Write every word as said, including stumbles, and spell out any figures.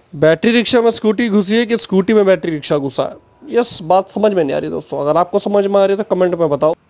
Battery rickshaw में scooty घुसी है कि स्कूटी में बैटरी रिक्शा घुसा है? यस, बात समझ में नहीं आ रही दोस्तों। अगर आपको समझ में आ रही है तो कमेंट में बताओ।